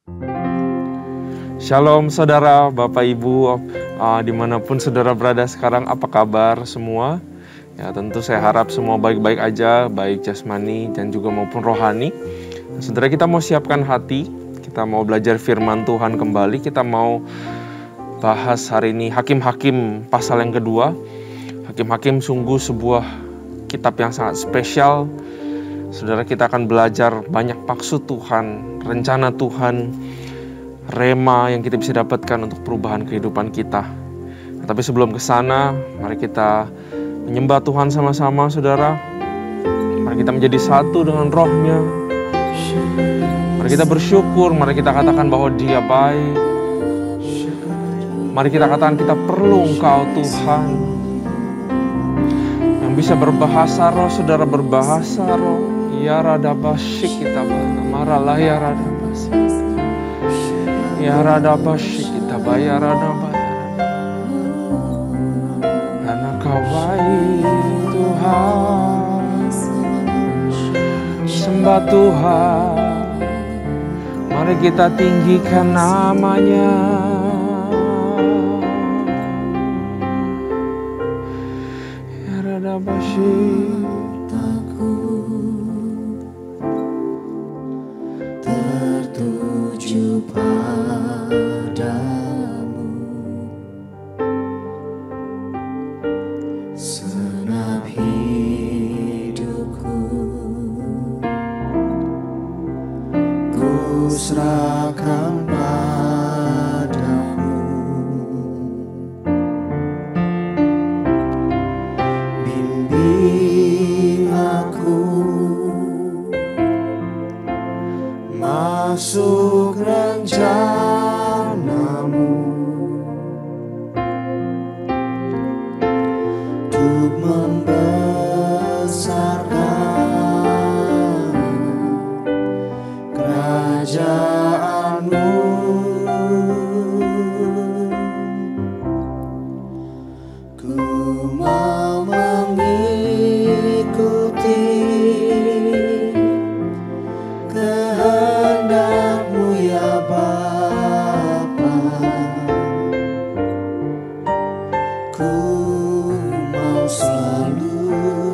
Shalom saudara, Bapak Ibu, dimanapun saudara berada sekarang, apa kabar semua? Ya tentu saya harap semua baik-baik aja, baik jasmani dan juga maupun rohani. Saudara, kita mau siapkan hati, kita mau belajar firman Tuhan kembali, kita mau bahas hari ini Hakim-Hakim pasal yang kedua. Hakim-Hakim sungguh sebuah kitab yang sangat spesial. Saudara, kita akan belajar banyak maksud Tuhan, rencana Tuhan, rema yang kita bisa dapatkan untuk perubahan kehidupan kita. Tapi sebelum ke sana, mari kita menyembah Tuhan sama-sama, saudara. Mari kita menjadi satu dengan Roh-Nya. Mari kita bersyukur, mari kita katakan bahwa Dia baik. Mari kita katakan kita perlu Engkau, Tuhan. Yang bisa berbahasa roh, saudara, berbahasa roh. Ya rada basyik kita maralah ya rada basyik. Ya rada basyik kita bayar rada bayar. Karena Kau baik Tuhan. Sembah Tuhan. Mari kita tinggikan nama-Nya. Ya rada basyik. Tertuju padamu, senap hidupku, ku serahkan padamu. Bimbing aku masuk rencana-Mu, untuk membesarkan kerajaan-Mu. Ku mau mengikuti kehendak-Mu ya Bapa. Ku mau selalu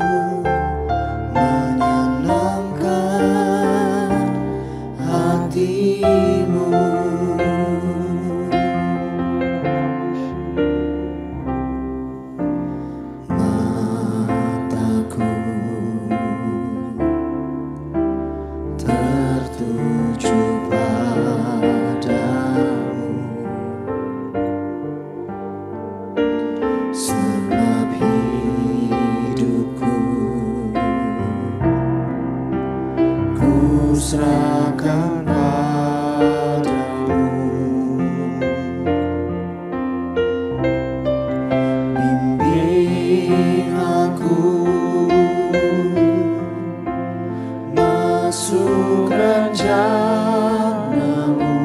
menyenangkan hati-Mu. Mataku tertuju padamu, senap hidupku, ku serahkan padamu. Bimbing aku masuk rencana-Mu,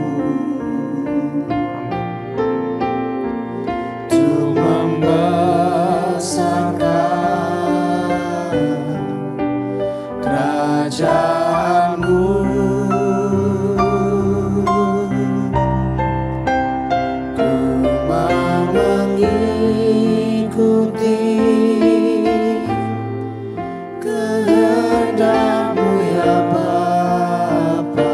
untuk membesarkan kerajaan-Mu. Ku mau mengikuti kehendak-Mu ya Bapa.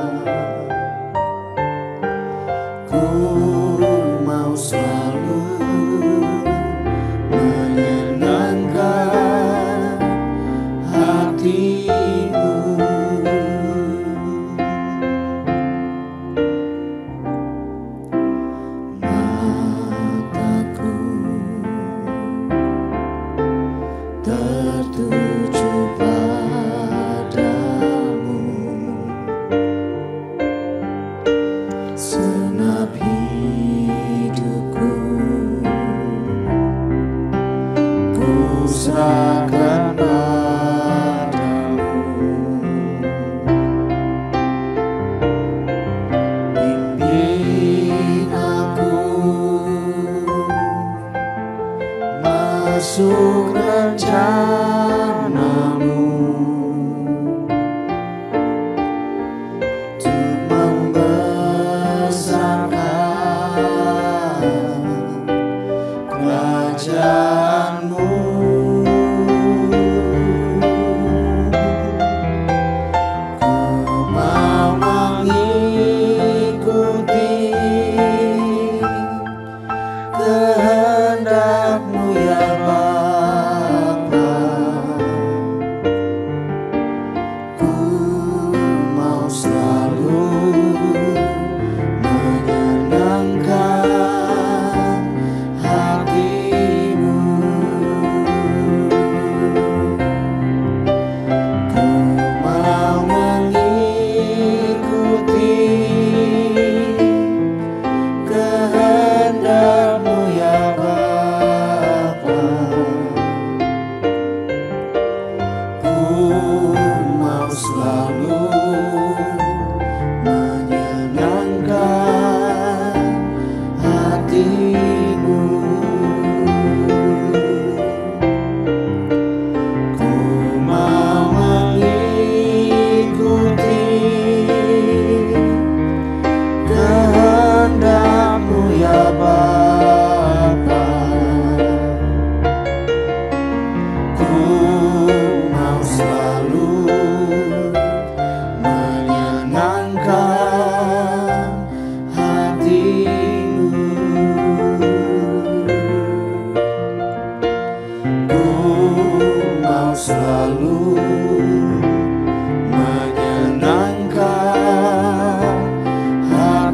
Ku mau selalu menyenangkan hati-Mu. Mataku tertuju padamu, senap hidupku, ku serahkan padamu. Bimbing aku masuk rencana-Mu, untuk membesarkan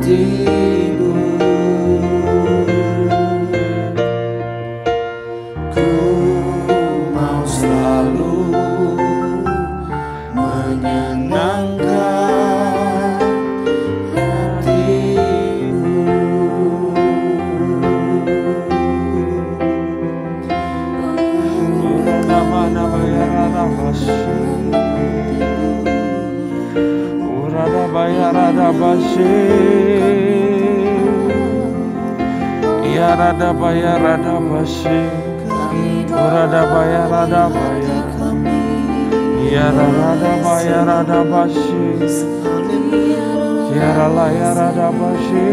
hatimu. Ku mau selalu menyenangkan hatimu. Uradabana bayaradabashi. Uradabayaradabashi. Yaradabayaradabashi. Uradabayaradabayar. Yaradabayaradabashi. Yaralayaradabashi.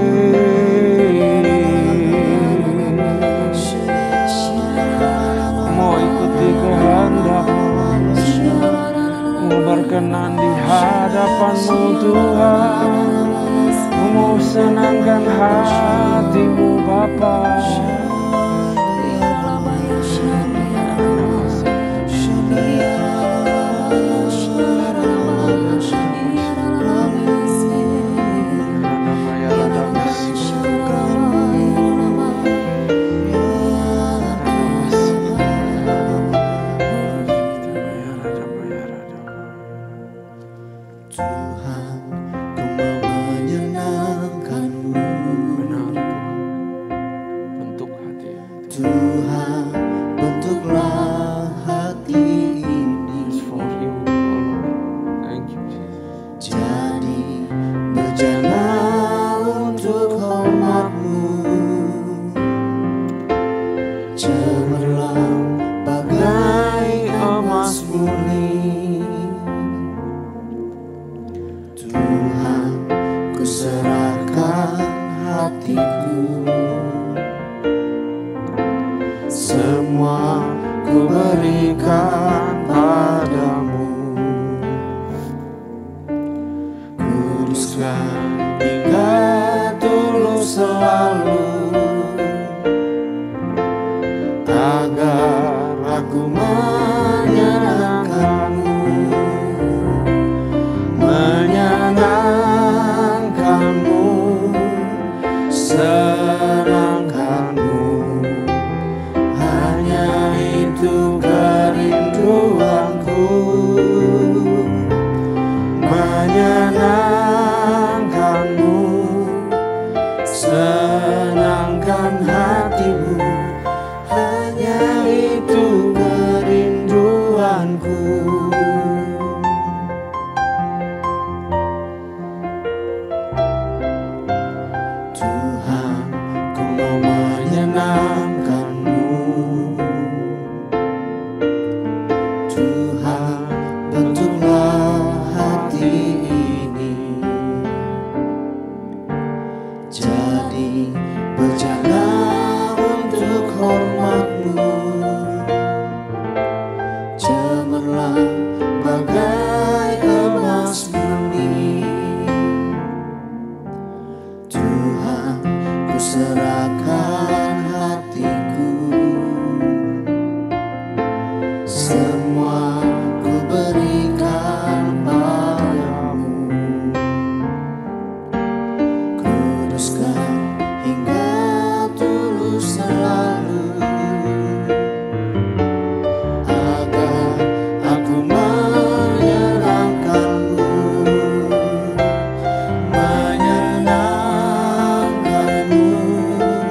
Mau ikuti kehendak-Mu, mau berkenan di hadapan-Mu Tuhan, mau senangkan hati-Mu Bapa. Tuhan, ku mau menyenangkan-Mu. Benar Tuhan, bentuk hati. Tuhan, bentuklah hati ini It's for you, oh Lord. Thank you, Jesus. jadi bejana untuk hormat-Mu. Cemerlang bagai emas murni. Tuhan, ku serahkan hatiku. Semua ku berikan padamu. Kuduskan hingga tulus selalu, agar aku menyenangkan-Mu. Menyenangkan-Mu, senangkan-Mu, hanya itu kerinduanku. Menyenangkan-Mu, senangkan hatimu, hanya itu kerinduanku. Tuhan, ku mau menyenangkan-Mu. Tuhan, bentuklah hati ini jadi bejana untuk hormat-Mu. Cemerlang bagai emas murni. Tuhan, ku serahkan hatiku. Semua ku berikan padamu. Kuduskan hingga tulus selalu, agar aku menyenangkan-Mu. Menyenangkan-Mu,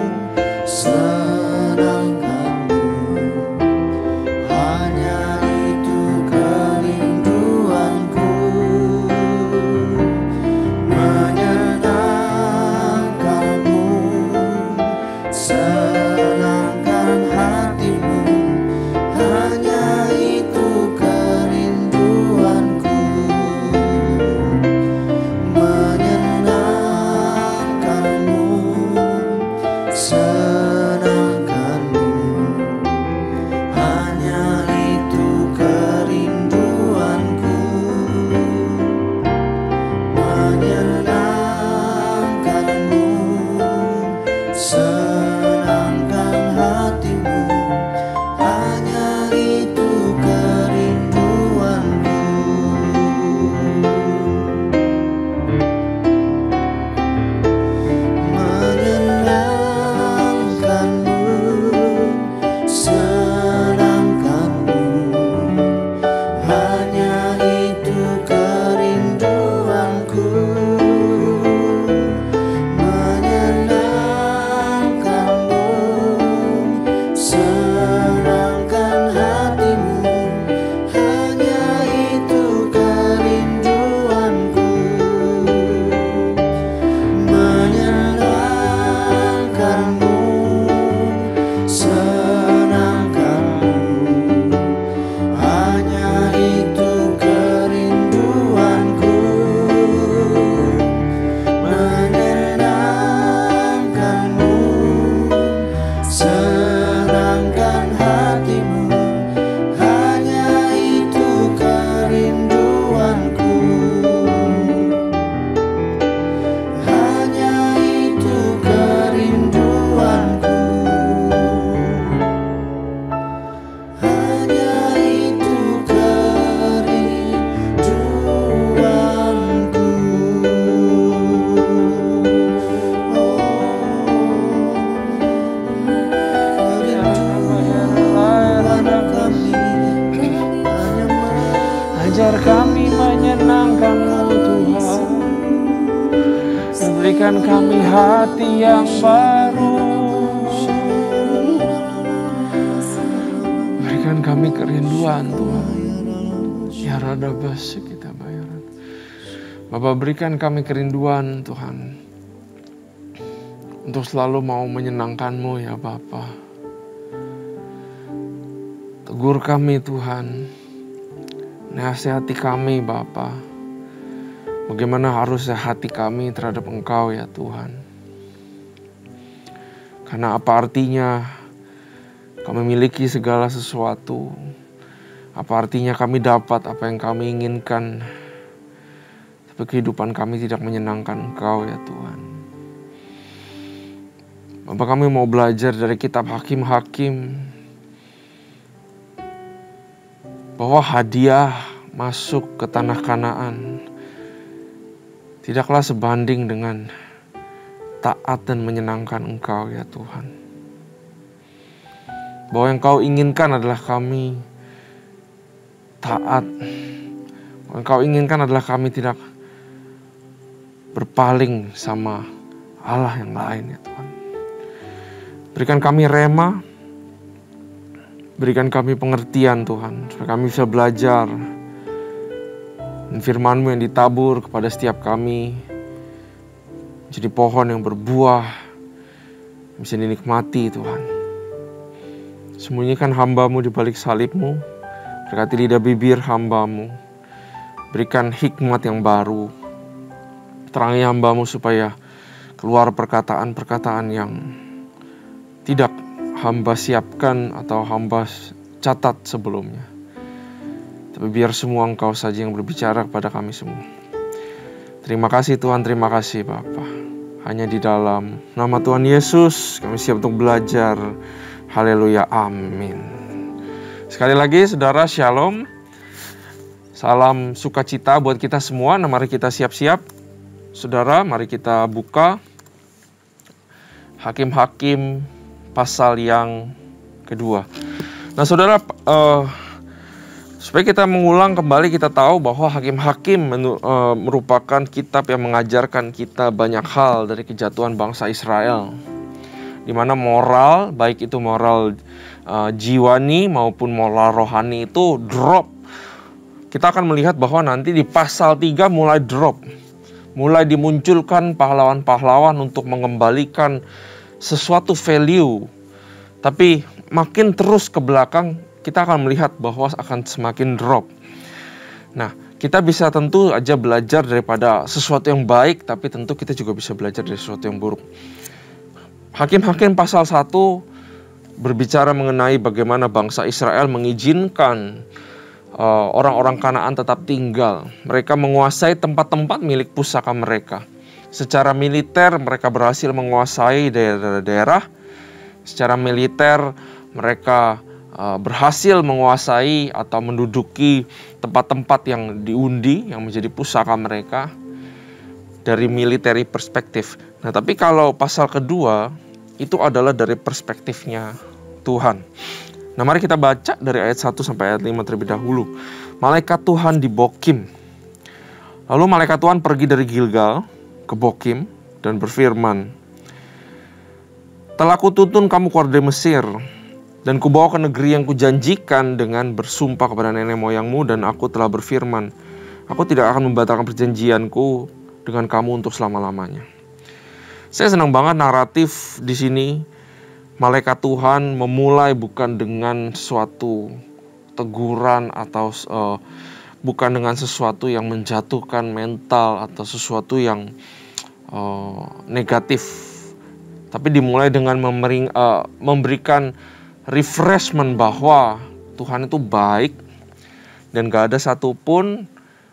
Berikan kami hati yang baru. Berikan kami kerinduan Tuhan. Ya rada basi kita bayaran. Bapa, berikan kami kerinduan Tuhan, untuk selalu mau menyenangkan-Mu ya Bapa. Tegur kami Tuhan. Nasihati kami Bapa. Bagaimana harusnya hati kami terhadap Engkau ya Tuhan. Karena apa artinya kami miliki segala sesuatu? Apa artinya kami dapat apa yang kami inginkan, tapi kehidupan kami tidak menyenangkan Engkau ya Tuhan. Bapak, kami mau belajar dari kitab Hakim-Hakim bahwa hadiah masuk ke tanah Kanaan tidaklah sebanding dengan taat dan menyenangkan Engkau ya Tuhan. Bahwa yang Kau inginkan adalah kami taat. Yang Kau inginkan adalah kami tidak berpaling sama Allah yang lain ya Tuhan. Berikan kami rema, berikan kami pengertian Tuhan, supaya kami bisa belajar. Dan firman-Mu yang ditabur kepada setiap kami menjadi pohon yang berbuah, bisa dinikmati Tuhan. Sembunyikan hamba-Mu di balik salib-Mu. Berkati lidah bibir hamba-Mu. Berikan hikmat yang baru. Terangi hamba-Mu supaya keluar perkataan-perkataan yang tidak hamba siapkan atau hamba catat sebelumnya. Tapi biar semua Engkau saja yang berbicara kepada kami semua. Terima kasih Tuhan, terima kasih Bapa. Hanya di dalam nama Tuhan Yesus kami siap untuk belajar. Haleluya, amin. Sekali lagi saudara, shalom. Salam sukacita buat kita semua. Nah, mari kita siap-siap. Saudara, mari kita buka Hakim-Hakim pasal yang kedua. Nah saudara, supaya kita mengulang kembali, kita tahu bahwa Hakim-Hakim merupakan kitab yang mengajarkan kita banyak hal dari kejatuhan bangsa Israel. Di mana moral, baik itu moral jiwani maupun moral rohani itu drop. Kita akan melihat bahwa nanti di pasal 3 mulai drop. Mulai dimunculkan pahlawan-pahlawan untuk mengembalikan sesuatu value. Tapi makin terus ke belakang kita akan melihat bahwa akan semakin drop. Nah, kita bisa tentu aja belajar daripada sesuatu yang baik, tapi tentu kita juga bisa belajar dari sesuatu yang buruk. Hakim-Hakim pasal 1 berbicara mengenai bagaimana bangsa Israel mengizinkan orang-orang Kanaan tetap tinggal. Mereka menguasai tempat-tempat milik pusaka mereka. Secara militer mereka berhasil menguasai daerah-daerah. Secara militer mereka berhasil menguasai atau menduduki tempat-tempat yang diundi, yang menjadi pusaka mereka dari military perspektif. Nah, tapi kalau pasal kedua itu adalah dari perspektifnya Tuhan. Nah, mari kita baca dari ayat 1 sampai ayat 5 terlebih dahulu. Malaikat Tuhan di Bokim. Lalu malaikat Tuhan pergi dari Gilgal ke Bokim dan berfirman, "Telah kutuntun kamu keluar dari Mesir, dan kubawa ke negeri yang kujanjikan dengan bersumpah kepada nenek moyangmu, dan aku telah berfirman, aku tidak akan membatalkan perjanjianku dengan kamu untuk selama-lamanya." Saya senang banget naratif di sini. Malaikat Tuhan memulai bukan dengan suatu teguran atau bukan dengan sesuatu yang menjatuhkan mental atau sesuatu yang negatif, tapi dimulai dengan memberikan refreshment bahwa Tuhan itu baik dan gak ada satupun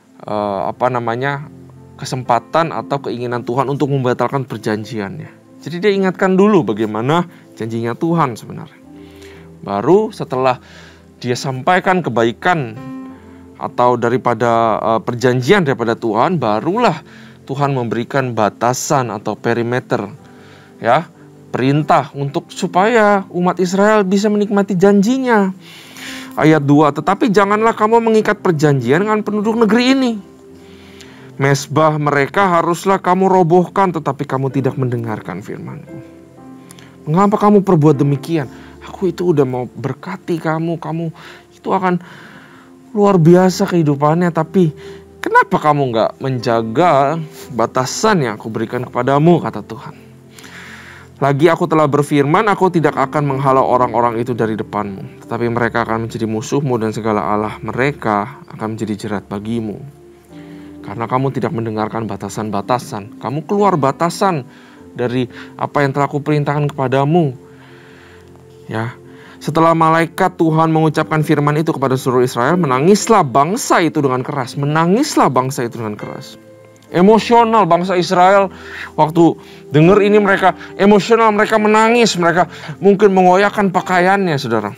kesempatan atau keinginan Tuhan untuk membatalkan perjanjiannya. Jadi dia ingatkan dulu bagaimana janjinya Tuhan sebenarnya. Baru setelah dia sampaikan kebaikan atau daripada perjanjian daripada Tuhan, barulah Tuhan memberikan batasan atau perimeter, ya, perintah untuk supaya umat Israel bisa menikmati janjinya. Ayat 2, tetapi janganlah kamu mengikat perjanjian dengan penduduk negeri ini. Mezbah mereka haruslah kamu robohkan, tetapi kamu tidak mendengarkan firman-Ku. Mengapa kamu perbuat demikian? Aku itu udah mau berkati kamu. Kamu itu akan luar biasa kehidupannya. Tapi kenapa kamu gak menjaga batasan yang aku berikan kepadamu, kata Tuhan. Lagi aku telah berfirman, aku tidak akan menghalau orang-orang itu dari depanmu. Tetapi mereka akan menjadi musuhmu dan segala Allah mereka akan menjadi jerat bagimu. Karena kamu tidak mendengarkan batasan-batasan. Kamu keluar batasan dari apa yang telah kuperintahkan kepadamu. Ya, setelah malaikat Tuhan mengucapkan firman itu kepada seluruh Israel, menangislah bangsa itu dengan keras. Menangislah bangsa itu dengan keras. Emosional bangsa Israel waktu dengar ini, mereka emosional, mereka menangis, mereka mungkin mengoyakkan pakaiannya, saudara.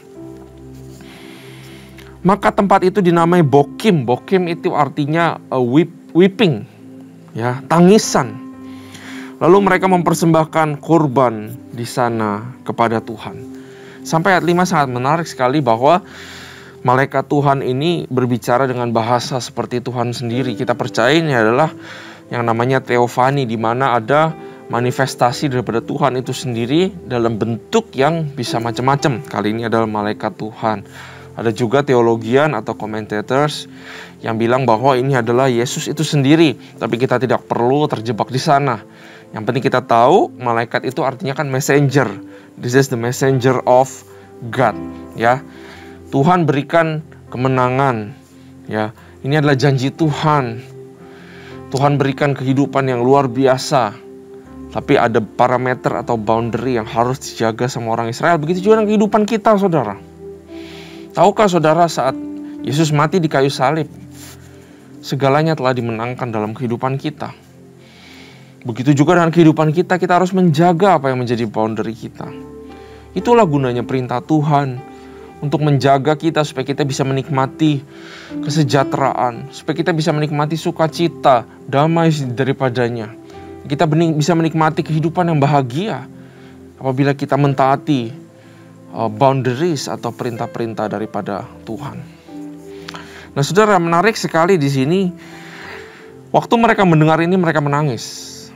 Maka tempat itu dinamai Bokim. Bokim itu artinya weeping, ya, tangisan. Lalu mereka mempersembahkan kurban di sana kepada Tuhan. Sampai ayat 5 sangat menarik sekali bahwa malaikat Tuhan ini berbicara dengan bahasa seperti Tuhan sendiri. Kita percaya ini adalah yang namanya teofani, di mana ada manifestasi daripada Tuhan itu sendiri dalam bentuk yang bisa macam-macam. Kali ini adalah malaikat Tuhan. Ada juga teologian atau commentators yang bilang bahwa ini adalah Yesus itu sendiri, tapi kita tidak perlu terjebak di sana. Yang penting kita tahu malaikat itu artinya kan messenger. This is the messenger of God, ya. Tuhan berikan kemenangan, ya. Ini adalah janji Tuhan. Tuhan berikan kehidupan yang luar biasa. Tapi ada parameter atau boundary yang harus dijaga sama orang Israel. Begitu juga dengan kehidupan kita, saudara. Tahukah saudara, saat Yesus mati di kayu salib, segalanya telah dimenangkan dalam kehidupan kita. Begitu juga dengan kehidupan kita, kita harus menjaga apa yang menjadi boundary kita. Itulah gunanya perintah Tuhan, untuk menjaga kita supaya kita bisa menikmati kesejahteraan, supaya kita bisa menikmati sukacita, damai daripadanya. Kita bisa menikmati kehidupan yang bahagia apabila kita mentaati boundaries atau perintah-perintah daripada Tuhan. Nah, saudara, menarik sekali di sini. Waktu mereka mendengar ini, mereka menangis.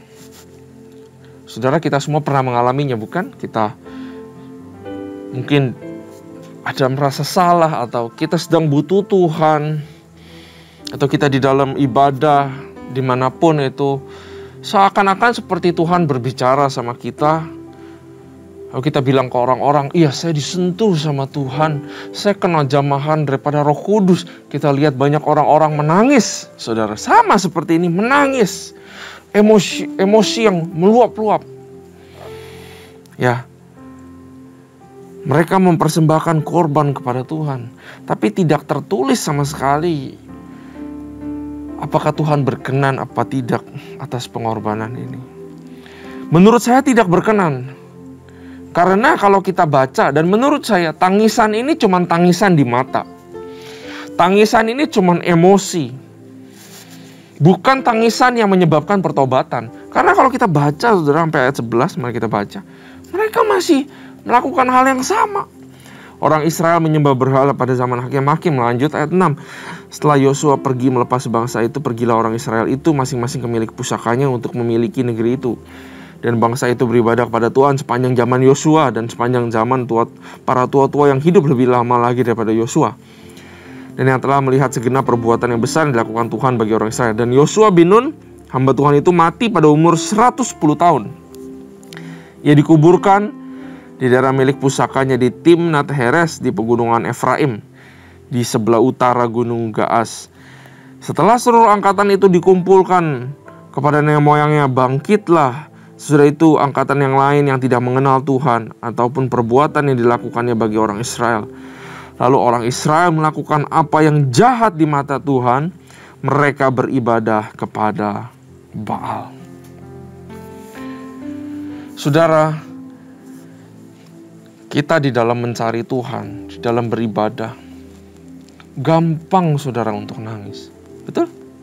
Saudara, kita semua pernah mengalaminya, bukan? Kita mungkin ada merasa salah, atau kita sedang butuh Tuhan, atau kita di dalam ibadah dimanapun itu, seakan-akan seperti Tuhan berbicara sama kita. Lalu kita bilang ke orang-orang, iya, saya disentuh sama Tuhan, saya kena jamahan daripada Roh Kudus. Kita lihat banyak orang-orang menangis, saudara, sama seperti ini, menangis, emosi yang meluap-luap. Ya, mereka mempersembahkan korban kepada Tuhan, tapi tidak tertulis sama sekali apakah Tuhan berkenan apa tidak atas pengorbanan ini. Menurut saya tidak berkenan. Karena kalau kita baca, dan menurut saya tangisan ini cuma tangisan di mata. Tangisan ini cuma emosi. Bukan tangisan yang menyebabkan pertobatan. Karena kalau kita baca, saudara, sampai ayat 11, mari kita baca. Mereka masih melakukan hal yang sama. Orang Israel menyembah berhala pada zaman hakim-hakim. Lanjut ayat 6. Setelah Yosua pergi melepas bangsa itu, pergilah orang Israel itu masing-masing ke milik pusakanya untuk memiliki negeri itu. Dan bangsa itu beribadah kepada Tuhan sepanjang zaman Yosua dan sepanjang zaman para tua-tua yang hidup lebih lama lagi daripada Yosua. Dan yang telah melihat segenap perbuatan yang besar yang dilakukan Tuhan bagi orang Israel. Dan Yosua bin Nun, hamba Tuhan itu mati pada umur 110 tahun. Ia dikuburkan di daerah milik pusakanya di Timnat Heres di pegunungan Efraim, di sebelah utara gunung Gaas. Setelah seluruh angkatan itu dikumpulkan kepada nenek moyangnya, bangkitlah sesudah itu angkatan yang lain yang tidak mengenal Tuhan ataupun perbuatan yang dilakukannya bagi orang Israel. Lalu orang Israel melakukan apa yang jahat di mata Tuhan. Mereka beribadah kepada Baal. Saudara, kita di dalam mencari Tuhan, di dalam beribadah, gampang saudara untuk nangis. Betul?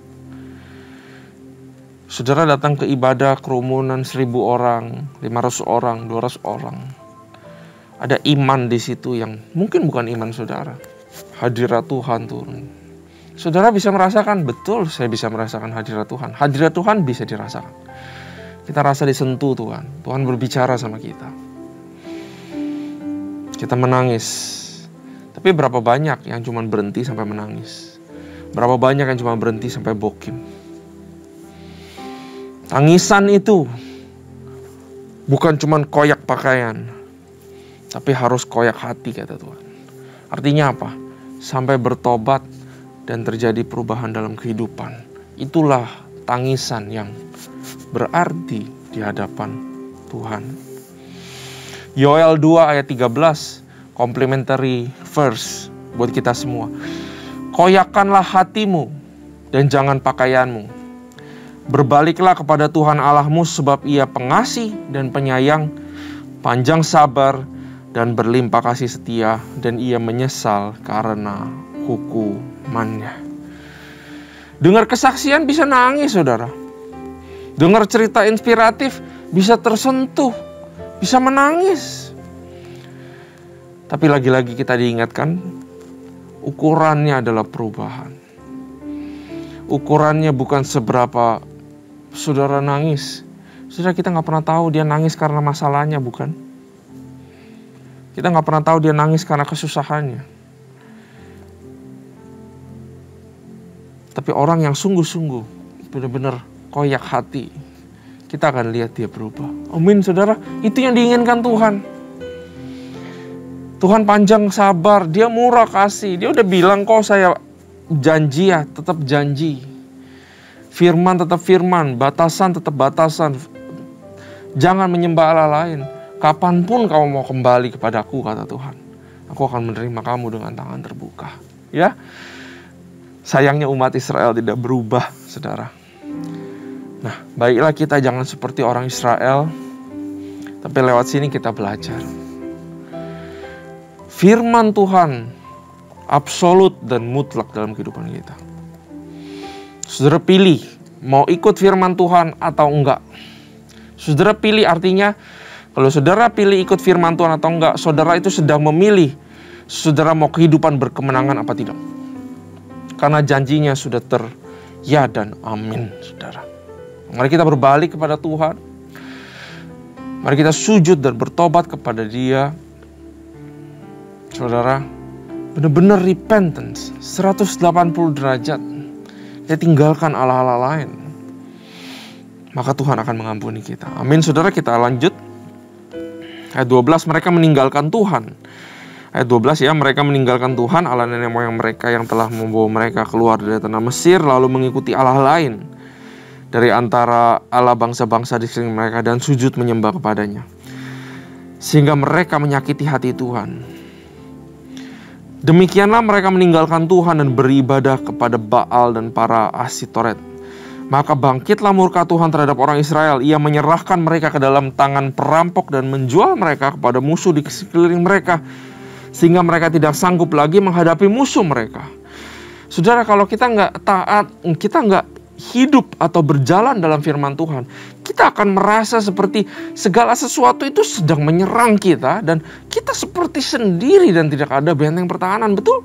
Saudara datang ke ibadah kerumunan 1000 orang, 500 orang, 200 orang. Ada iman di situ yang mungkin bukan iman saudara. Hadirat Tuhan turun. Saudara bisa merasakan, betul saya bisa merasakan hadirat Tuhan. Hadirat Tuhan bisa dirasakan. Kita rasa disentuh Tuhan. Tuhan berbicara sama kita. Kita menangis. Tapi berapa banyak yang cuma berhenti sampai menangis? Berapa banyak yang cuma berhenti sampai bokim? Tangisan itu bukan cuma koyak pakaian, tapi harus koyak hati, kata Tuhan. Artinya apa? Sampai bertobat dan terjadi perubahan dalam kehidupan. Itulah tangisan yang berarti di hadapan Tuhan. Yoel 2 ayat 13, complimentary verse buat kita semua. Koyakkanlah hatimu dan jangan pakaianmu. Berbaliklah kepada Tuhan Allahmu sebab Ia pengasih dan penyayang, panjang sabar dan berlimpah kasih setia, dan Ia menyesal karena hukumannya. Dengar kesaksian bisa nangis, saudara. Dengar cerita inspiratif bisa tersentuh, bisa menangis. Tapi lagi-lagi kita diingatkan, ukurannya adalah perubahan. Ukurannya bukan seberapa saudara nangis. Saudara, kita gak pernah tahu dia nangis karena masalahnya, bukan? Kita gak pernah tahu dia nangis karena kesusahannya. Tapi orang yang sungguh-sungguh benar-benar koyak hati, kita akan lihat dia berubah. Amin, saudara. Itu yang diinginkan Tuhan. Tuhan panjang sabar, Dia murah kasih. Dia udah bilang kok, saya janji ya, tetap janji. Firman tetap firman, batasan tetap batasan. Jangan menyembah Allah lain. Kapanpun kamu mau kembali kepadaku, kata Tuhan, aku akan menerima kamu dengan tangan terbuka. Ya, sayangnya umat Israel tidak berubah, saudara. Nah, baiklah kita jangan seperti orang Israel, tapi lewat sini kita belajar. Firman Tuhan absolut dan mutlak dalam kehidupan kita. Saudara pilih mau ikut firman Tuhan atau enggak. Saudara pilih artinya, kalau saudara pilih ikut firman Tuhan atau enggak, saudara itu sedang memilih saudara mau kehidupan berkemenangan apa tidak. Karena janjinya sudah ya dan amin, saudara. Mari kita berbalik kepada Tuhan. Mari kita sujud dan bertobat kepada Dia. Saudara, benar-benar repentance 180 derajat. Kita tinggalkan Allah-Allah lain, maka Tuhan akan mengampuni kita. Amin, saudara. Kita lanjut. Ayat 12, mereka meninggalkan Tuhan. Ayat 12 ya, mereka meninggalkan Tuhan, Allah nenek moyang mereka yang telah membawa mereka keluar dari tanah Mesir, lalu mengikuti Allah lain dari antara Allah bangsa-bangsa di sekeliling mereka dan sujud menyembah kepadanya. Sehingga mereka menyakiti hati Tuhan. Demikianlah mereka meninggalkan Tuhan dan beribadah kepada Baal dan para Asitoret. Maka bangkitlah murka Tuhan terhadap orang Israel. Ia menyerahkan mereka ke dalam tangan perampok dan menjual mereka kepada musuh di sekeliling mereka, sehingga mereka tidak sanggup lagi menghadapi musuh mereka. Saudara, kalau kita nggak taat, kita nggak hidup atau berjalan dalam firman Tuhan, kita akan merasa seperti segala sesuatu itu sedang menyerang kita dan kita seperti sendiri dan tidak ada benteng pertahanan, betul?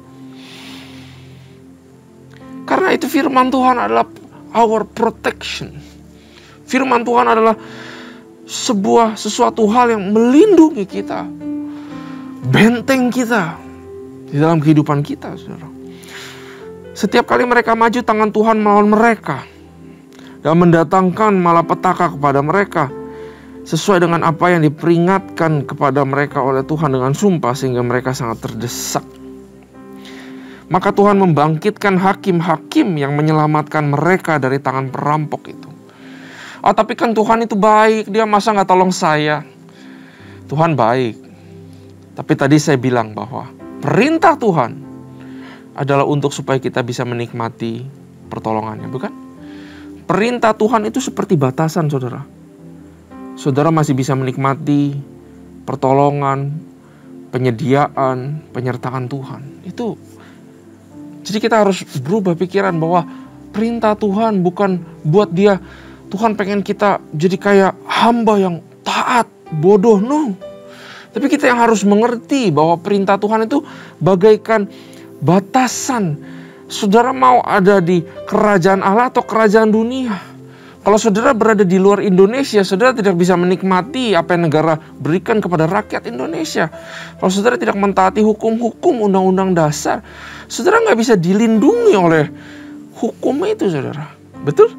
Karena itu firman Tuhan adalah our protection. Firman Tuhan adalah sesuatu hal yang melindungi kita, benteng kita di dalam kehidupan kita, saudara. Setiap kali mereka maju, tangan Tuhan melawan mereka dan mendatangkan malapetaka kepada mereka, sesuai dengan apa yang diperingatkan kepada mereka oleh Tuhan dengan sumpah, sehingga mereka sangat terdesak. Maka Tuhan membangkitkan hakim-hakim yang menyelamatkan mereka dari tangan perampok itu. Oh, tapi kan Tuhan itu baik, Dia masa gak tolong saya? Tuhan baik. Tapi tadi saya bilang bahwa perintah Tuhan adalah untuk supaya kita bisa menikmati pertolongannya, bukan? Perintah Tuhan itu seperti batasan, saudara. Saudara masih bisa menikmati pertolongan, penyediaan, penyertaan Tuhan. Itu. Jadi kita harus berubah pikiran bahwa perintah Tuhan bukan buat Dia, Tuhan pengen kita jadi kayak hamba yang taat, bodoh, no. Tapi kita yang harus mengerti bahwa perintah Tuhan itu bagaikan batasan Saudara mau ada di kerajaan Allah atau kerajaan dunia? Kalau saudara berada di luar Indonesia, saudara tidak bisa menikmati apa yang negara berikan kepada rakyat Indonesia. Kalau saudara tidak mentaati hukum-hukum undang-undang dasar, saudara nggak bisa dilindungi oleh hukum itu, saudara. Betul?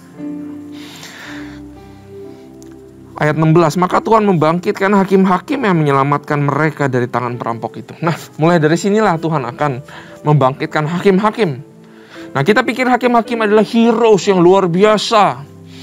Ayat 16, maka Tuhan membangkitkan hakim-hakim yang menyelamatkan mereka dari tangan perampok itu. Nah, mulai dari sinilah Tuhan akan membangkitkan hakim-hakim. Nah, kita pikir hakim-hakim adalah heroes yang luar biasa.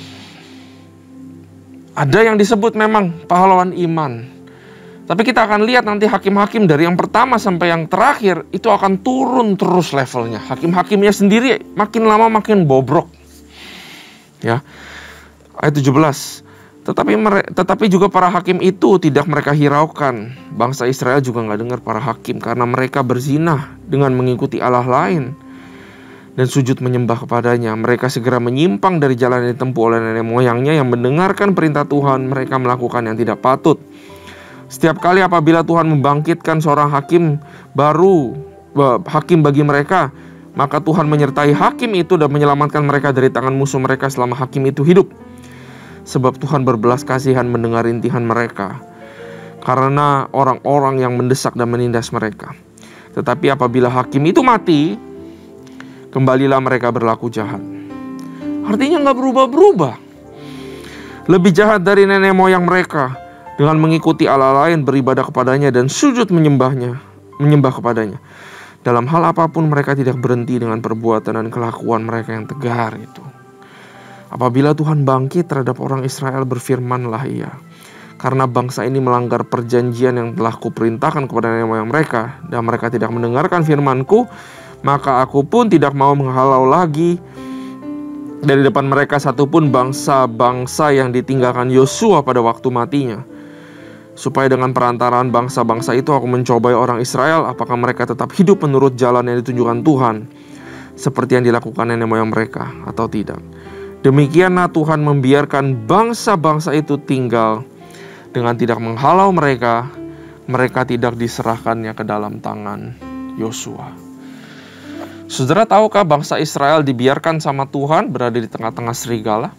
Ada yang disebut memang pahlawan iman. Tapi kita akan lihat nanti hakim-hakim dari yang pertama sampai yang terakhir itu akan turun terus levelnya. Hakim-hakimnya sendiri makin lama makin bobrok. Ya. Ayat 17. Tetapi juga para hakim itu tidak mereka hiraukan. Bangsa Israel juga nggak dengar para hakim karena mereka berzinah dengan mengikuti Allah lain dan sujud menyembah kepadanya. Mereka segera menyimpang dari jalan yang ditempuh oleh nenek moyangnya yang mendengarkan perintah Tuhan. Mereka melakukan yang tidak patut. Setiap kali apabila Tuhan membangkitkan seorang hakim baru, hakim bagi mereka, maka Tuhan menyertai hakim itu dan menyelamatkan mereka dari tangan musuh mereka selama hakim itu hidup. Sebab Tuhan berbelas kasihan mendengar rintihan mereka karena orang-orang yang mendesak dan menindas mereka. Tetapi apabila hakim itu mati, kembalilah mereka berlaku jahat. Artinya nggak berubah-berubah. Lebih jahat dari nenek moyang mereka dengan mengikuti Allah lain, beribadah kepadanya dan sujud menyembah kepadanya. Dalam hal apapun mereka tidak berhenti dengan perbuatan dan kelakuan mereka yang tegar itu. Apabila Tuhan bangkit terhadap orang Israel, berfirmanlah ia, karena bangsa ini melanggar perjanjian yang telah kuperintahkan kepada nenek moyang mereka, dan mereka tidak mendengarkan firman-Ku, maka aku pun tidak mau menghalau lagi dari depan mereka satupun bangsa-bangsa yang ditinggalkan Yosua pada waktu matinya, supaya dengan perantaraan bangsa-bangsa itu aku mencobai orang Israel, apakah mereka tetap hidup menurut jalan yang ditunjukkan Tuhan, seperti yang dilakukan nenek moyang mereka, atau tidak. Demikianlah Tuhan membiarkan bangsa-bangsa itu tinggal dengan tidak menghalau mereka. Mereka tidak diserahkannya ke dalam tangan Yosua. Saudara, tahukah bangsa Israel dibiarkan sama Tuhan berada di tengah-tengah serigala?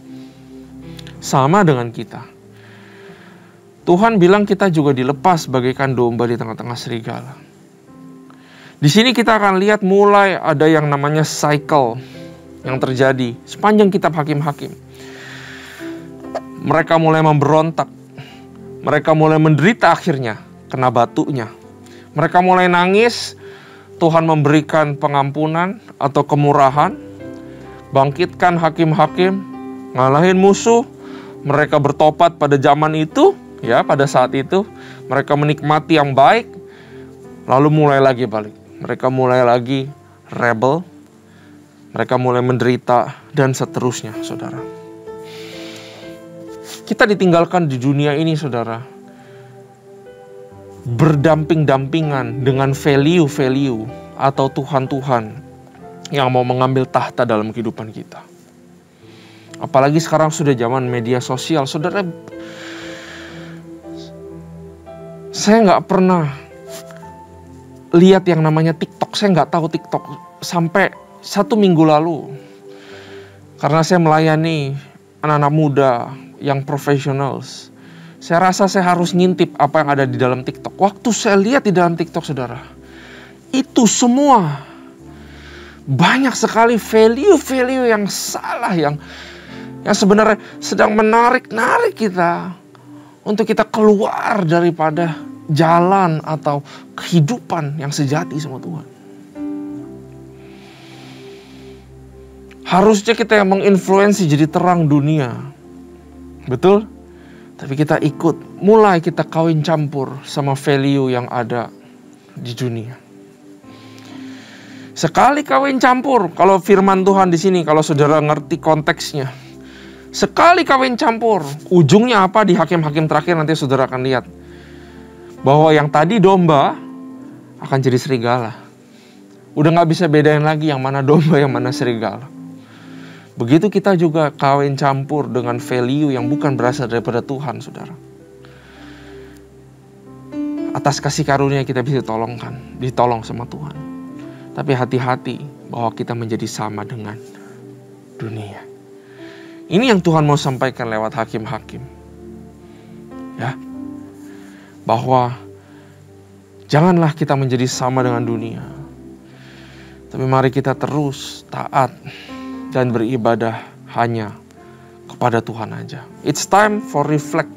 Sama dengan kita. Tuhan bilang kita juga dilepas bagaikan domba di tengah-tengah serigala. Di sini kita akan lihat mulai ada yang namanya cycle yang terjadi sepanjang kitab Hakim-Hakim. Mereka mulai memberontak. Mereka mulai menderita akhirnya, kena batunya. Mereka mulai nangis, Tuhan memberikan pengampunan atau kemurahan. Bangkitkan hakim-hakim, ngalahin musuh. Mereka bertobat pada zaman itu, ya pada saat itu. Mereka menikmati yang baik, lalu mulai lagi balik. Mereka mulai lagi rebel. Mereka mulai menderita dan seterusnya, saudara. Kita ditinggalkan di dunia ini, saudara, berdamping-dampingan dengan value-value atau Tuhan-Tuhan yang mau mengambil tahta dalam kehidupan kita. Apalagi sekarang sudah zaman media sosial, saudara. Saya nggak pernah lihat yang namanya TikTok. Saya nggak tahu TikTok sampai 1 minggu lalu, karena saya melayani anak-anak muda yang profesional. Saya rasa saya harus ngintip apa yang ada di dalam TikTok. Waktu saya lihat di dalam TikTok, saudara, itu semua banyak sekali value-value yang salah, yang sebenarnya sedang menarik kita untuk kita keluar daripada jalan atau kehidupan yang sejati sama Tuhan. Harusnya kita yang menginfluensi jadi terang dunia. Betul? Tapi kita ikut, mulai kita kawin campur sama value yang ada di dunia. Sekali kawin campur, kalau firman Tuhan di sini, kalau saudara ngerti konteksnya. Sekali kawin campur, ujungnya apa di hakim-hakim terakhir nanti saudara akan lihat. Bahwa yang tadi domba akan jadi serigala. Udah gak bisa bedain lagi yang mana domba, yang mana serigala. Begitu kita juga kawin campur dengan value yang bukan berasal daripada Tuhan, saudara. Atas kasih karunia kita bisa ditolong sama Tuhan. Tapi hati-hati, bahwa kita menjadi sama dengan dunia. Ini yang Tuhan mau sampaikan lewat hakim-hakim. Ya. Bahwa janganlah kita menjadi sama dengan dunia. Tapi mari kita terus taat dan beribadah hanya kepada Tuhan aja. It's time for reflect.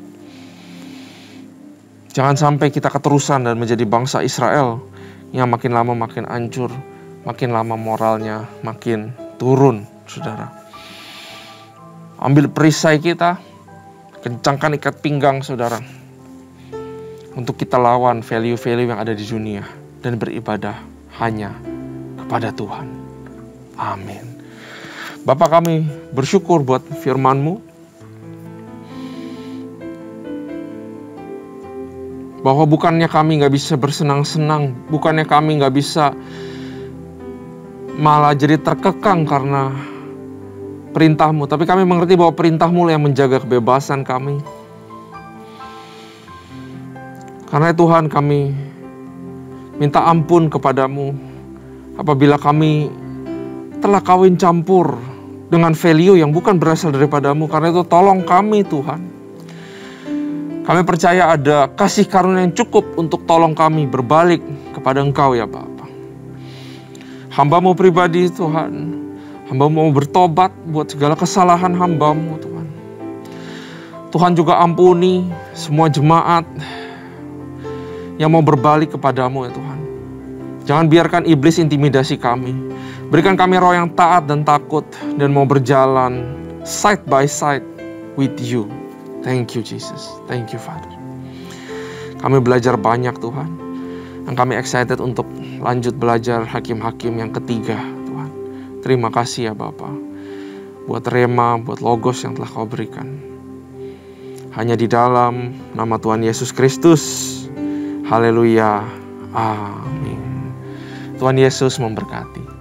Jangan sampai kita keterusan dan menjadi bangsa Israel yang makin lama makin hancur, makin lama moralnya makin turun, saudara. Ambil perisai kita, kencangkan ikat pinggang, saudara, untuk kita lawan value-value yang ada di dunia dan beribadah hanya kepada Tuhan. Amin. Bapa, kami bersyukur buat firman-Mu, bahwa bukannya kami gak bisa bersenang-senang, bukannya kami gak bisa malah jadi terkekang karena perintah-Mu, tapi kami mengerti bahwa perintah-Mu yang menjaga kebebasan kami. Karena Tuhan, kami minta ampun kepadamu apabila kami telah kawin campur dengan value yang bukan berasal daripadamu. Karena itu tolong kami, Tuhan. Kami percaya ada kasih karunia yang cukup untuk tolong kami berbalik kepada Engkau, ya Bapa. Hamba-Mu pribadi, Tuhan. Hamba-Mu mau bertobat buat segala kesalahan hamba-Mu, Tuhan. Tuhan juga ampuni semua jemaat yang mau berbalik kepadamu, ya Tuhan. Jangan biarkan iblis intimidasi kami. Berikan kami roh yang taat dan takut dan mau berjalan side by side with you. Thank you, Jesus. Thank you, Father. Kami belajar banyak, Tuhan. Dan kami excited untuk lanjut belajar hakim-hakim yang ketiga, Tuhan. Terima kasih ya Bapa, buat rema, buat logos yang telah Kau berikan. Hanya di dalam nama Tuhan Yesus Kristus. Haleluya. Amin. Tuhan Yesus memberkati.